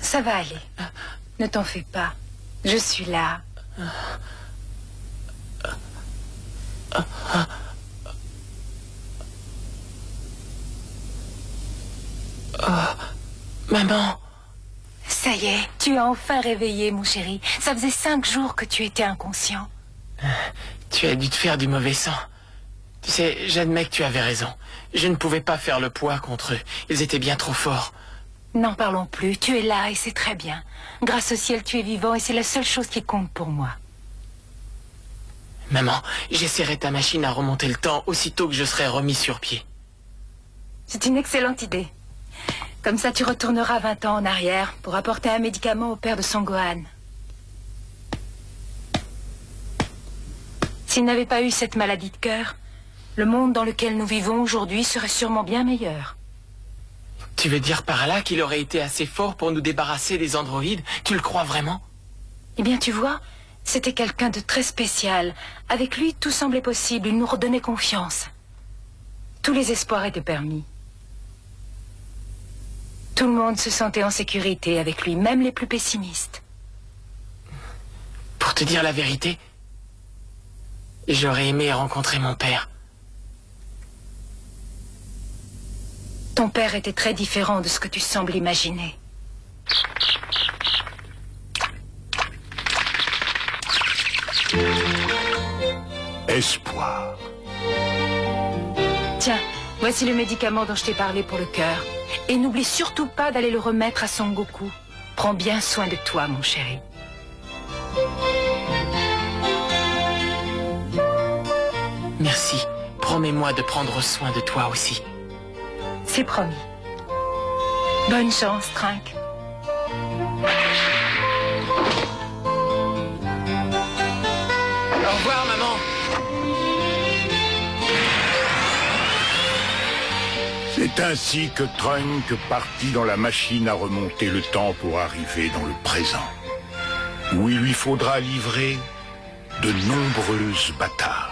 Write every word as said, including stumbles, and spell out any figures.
Ça va aller. Ne t'en fais pas. Je suis là. Oh, maman. Ça y est, tu as enfin réveillé, mon chéri. Ça faisait cinq jours que tu étais inconscient. Tu as dû te faire du mauvais sang. Tu sais, j'admets que tu avais raison. Je ne pouvais pas faire le poids contre eux. Ils étaient bien trop forts. N'en parlons plus. Tu es là et c'est très bien. Grâce au ciel, tu es vivant et c'est la seule chose qui compte pour moi. Maman, j'essaierai ta machine à remonter le temps aussitôt que je serai remis sur pied. C'est une excellente idée. Comme ça, tu retourneras vingt ans en arrière pour apporter un médicament au père de Son Gohan. S'il n'avait pas eu cette maladie de cœur, le monde dans lequel nous vivons aujourd'hui serait sûrement bien meilleur. Tu veux dire par là qu'il aurait été assez fort pour nous débarrasser des androïdes? Tu le crois vraiment? Eh bien, tu vois, c'était quelqu'un de très spécial. Avec lui, tout semblait possible. Il nous redonnait confiance. Tous les espoirs étaient permis. Tout le monde se sentait en sécurité avec lui, même les plus pessimistes. Pour te dire la vérité, j'aurais aimé rencontrer mon père. Ton père était très différent de ce que tu sembles imaginer. Espoir. Tiens, voici le médicament dont je t'ai parlé pour le cœur. Et n'oublie surtout pas d'aller le remettre à Son Goku. Prends bien soin de toi, mon chéri. Merci. Promets-moi de prendre soin de toi aussi. C'est promis. Bonne chance, Trunks. Au revoir, maman. C'est ainsi que Trunks partit dans la machine à remonter le temps pour arriver dans le présent, où il lui faudra livrer de nombreuses batailles.